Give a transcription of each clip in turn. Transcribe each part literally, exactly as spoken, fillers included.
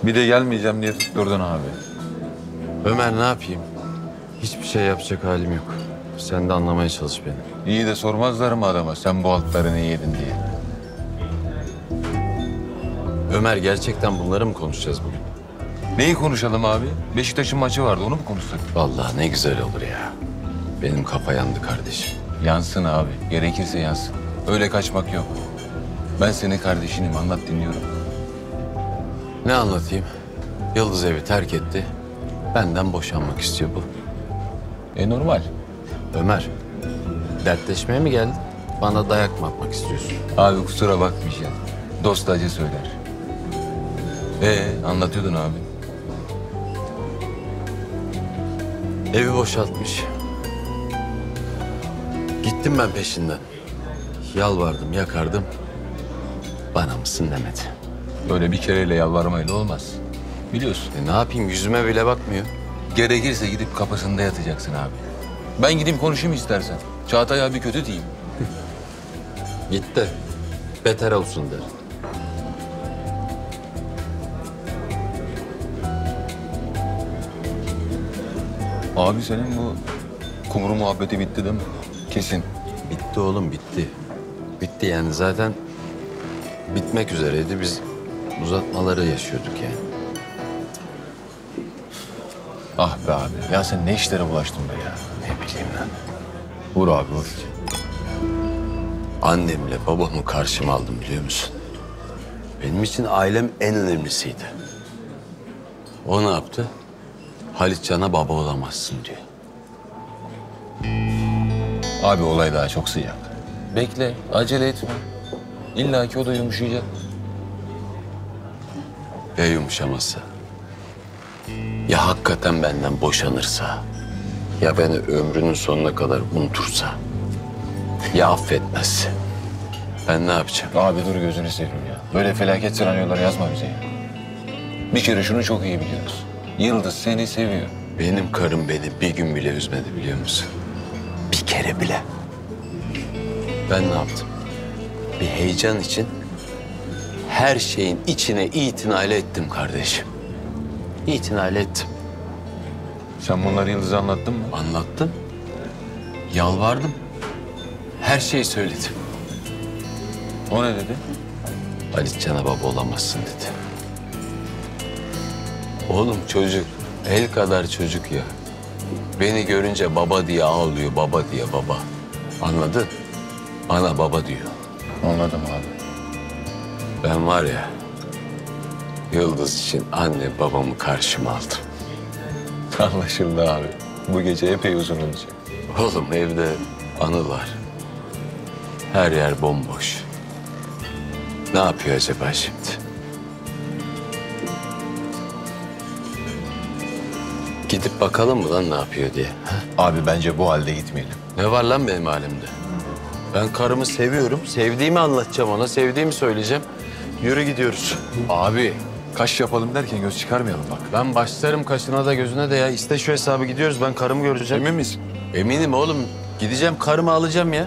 Bir de gelmeyeceğim diye tutturdun abi. Ömer ne yapayım? Hiçbir şey yapacak halim yok. Sen de anlamaya çalış beni. İyi de sormazlar mı adama sen bu altlarını yedin diye? Ömer gerçekten bunları mı konuşacağız bugün? Neyi konuşalım abi? Beşiktaş'ın maçı vardı onu mu konuşsak? Vallahi ne güzel olur ya. Benim kafa yandı kardeşim. Yansın abi. Gerekirse yansın. Öyle kaçmak yok. Ben senin kardeşinim. Anlat dinliyorum. Ne anlatayım? Yıldız evi terk etti. Benden boşanmak istiyor bu. E normal. Ömer, dertleşmeye mi geldin? Bana dayak mı atmak istiyorsun? Abi kusura bakmayacaksın. Dost acı söyler. Ee anlatıyordun abi. Evi boşaltmış. Gittim ben peşinden. Yalvardım, yakardım. Bana mısın demedi. Böyle bir kereyle yalvarmayla olmaz. Biliyorsun. E ne yapayım, yüzüme bile bakmıyor. Gerekirse gidip kapısında yatacaksın abi. Ben gideyim konuşayım istersen. Çağatay abi kötü diyeyim. Git de beter olsun der. Abi senin bu kumru muhabbeti bitti değil mi? Kesin. Bitti oğlum, bitti. Bitti yani zaten bitmek üzereydi. Biz uzatmaları yaşıyorduk yani. Ah be abi. Ya sen ne işlere bulaştın be ya? Ne bileyim lan. Vur abi vur. Annemle babamı karşıma aldım biliyor musun? Benim için ailem en önemlisiydi. O ne yaptı? Halitcan'a baba olamazsın diyor. Abi olay daha çok sıcak. Bekle, acele etme. İlla ki o da yumuşayacak. Ya yumuşamazsa? Ya hakikaten benden boşanırsa? Ya beni ömrünün sonuna kadar unutursa? Ya affetmezse? Ben ne yapacağım? Abi dur gözünü seveyim ya. Böyle felaket senaryolar yazma bize ya. Bir kere şunu çok iyi biliyoruz. Yıldız seni seviyor. Benim karım beni bir gün bile üzmedi biliyor musun? Bir kere bile. Ben ne yaptım? Bir heyecan için her şeyin içine itinayla ettim kardeşim. İtinayla ettim. Sen bunları Yıldız'a anlattın mı? Anlattım. Yalvardım. Her şeyi söyledim. O ne dedi? Halitcan'a baba olamazsın dedi. Oğlum çocuk, el kadar çocuk ya. Beni görünce baba diye ağlıyor, baba diye baba. Anladın? Ana baba diyor. Anladım abi. Ben var ya, Yıldız için anne babamı karşıma aldım. Anlaşıldı abi. Bu gece epey uzun olacak. Oğlum evde anı var. Her yer bomboş. Ne yapıyor acaba şimdi? Gidip bakalım mı lan ne yapıyor diye. Abi bence bu halde gitmeyelim. Ne var lan benim halimde? Ben karımı seviyorum. Sevdiğimi anlatacağım ona. Sevdiğimi söyleyeceğim. Yürü gidiyoruz. Abi kaş yapalım derken göz çıkarmayalım bak. Ben başlarım kaşına da gözüne de ya. İste şu hesabı gidiyoruz. Ben karımı göreceğim. Emin misin? Eminim oğlum. Gideceğim karımı alacağım ya.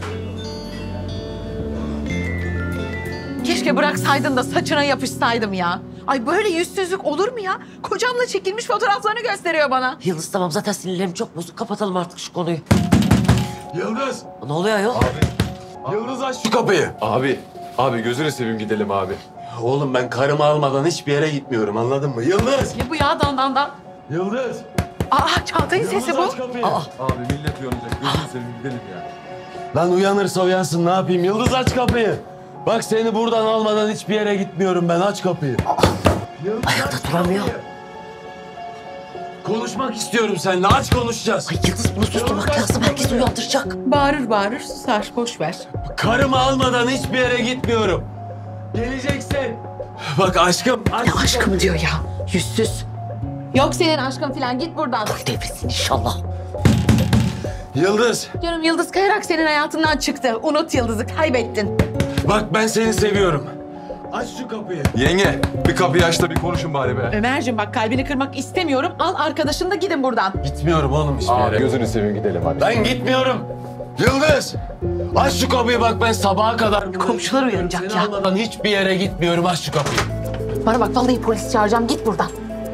Keşke bıraksaydın da saçına yapışsaydım ya. Ay böyle yüzsüzlük olur mu ya? Kocamla çekilmiş fotoğraflarını gösteriyor bana. Yıldız tamam zaten sinirlerim çok bozuk. Kapatalım artık şu konuyu. Yıldız! Ne oluyor ayol? Yıldız aç şu kapıyı. Abi, abi gözünü seveyim gidelim abi. Oğlum ben karımı almadan hiçbir yere gitmiyorum anladın mı? Yıldız! Ne bu ya dan dan? Yıldız! Aa Çağatay'ın sesi Yıldız bu. aç kapıyı. Abi millet uyanacak. Gözünü seveyim gidelim ya. Lan uyanırsa uyansın ne yapayım? Yıldız aç kapıyı. Bak seni buradan almadan hiçbir yere gitmiyorum ben. Aç kapıyı. Yıldız, Ayakta aç duramıyor. kapıyı. Konuşmak istiyorum seninle. Aç konuşacağız. Ay Yıldız bunu susturmak lazım. Herkes uyandıracak. Bağırır bağırır susar boş ver. Karımı almadan hiçbir yere gitmiyorum. Geleceksin. Bak aşkım. Aç Ne şu aşkım diyor ya yüzsüz. Yok senin aşkın falan git buradan. Boy devrilsin inşallah. Yıldız. Canım Yıldız kayarak senin hayatından çıktı. Unut Yıldız'ı kaybettin. Bak ben seni seviyorum. Aç şu kapıyı. Yenge, bir kapıyı aç da bir konuşun bari be. Ömerciğim bak kalbini kırmak istemiyorum. Al arkadaşını da gidin buradan. Gitmiyorum oğlum hiçbir Abi yere. gözünü seveyim gidelim hadi. Ben gitmiyorum. Yıldız! Aç şu kapıyı bak ben sabaha kadar... Komşular uyanacak Seni ya. almadan hiçbir yere gitmiyorum. Aç şu kapıyı. Bana bak vallahi polis çağıracağım. Git buradan.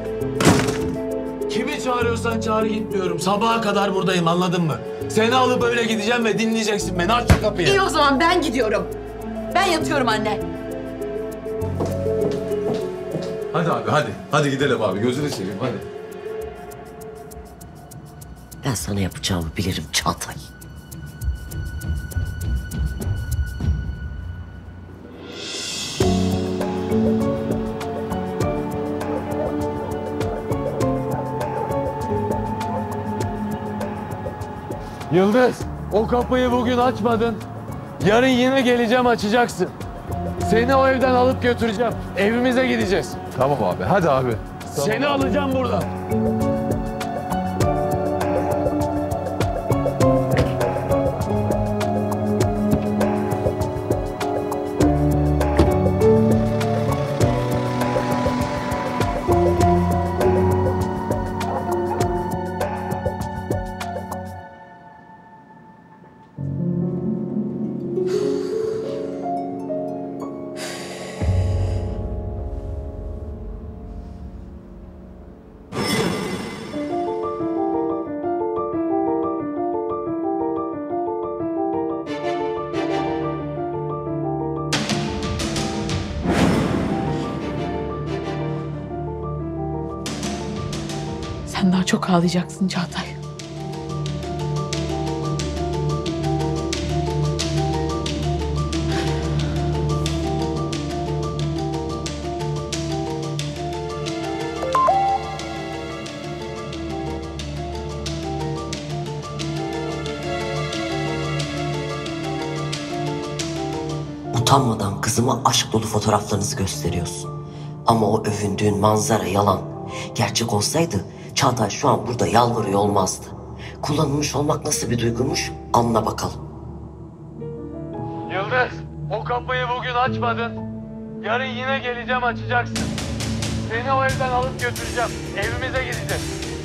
Kimi çağırıyorsan çağır gitmiyorum. Sabaha kadar buradayım anladın mı? Seni alıp böyle gideceğim ve dinleyeceksin beni. Aç şu kapıyı. İyi o zaman ben gidiyorum. Ben yatıyorum anne. Hadi abi hadi. Hadi gidelim abi gözünü seveyim hadi. Ben sana yapacağımı bilirim Çağatay. Yıldız, o kapıyı bugün açmadın. Yarın yine geleceğim açacaksın. Seni o evden alıp götüreceğim. Evimize gideceğiz. Tamam abi hadi abi. Seni alacağım buradan. Sen daha çok ağlayacaksın Çağatay. Utanmadan kızıma aşk dolu fotoğraflarınızı gösteriyorsun. Ama o övündüğün manzara yalan. Gerçek olsaydı Çağatay şu an burada yalvarıyor olmazdı. Kullanılmış olmak nasıl bir duygumuş anla bakalım. Yıldız, o kapıyı bugün açmadın. Yarın yine geleceğim açacaksın. Seni o evden alıp götüreceğim. Evimize gideceğiz.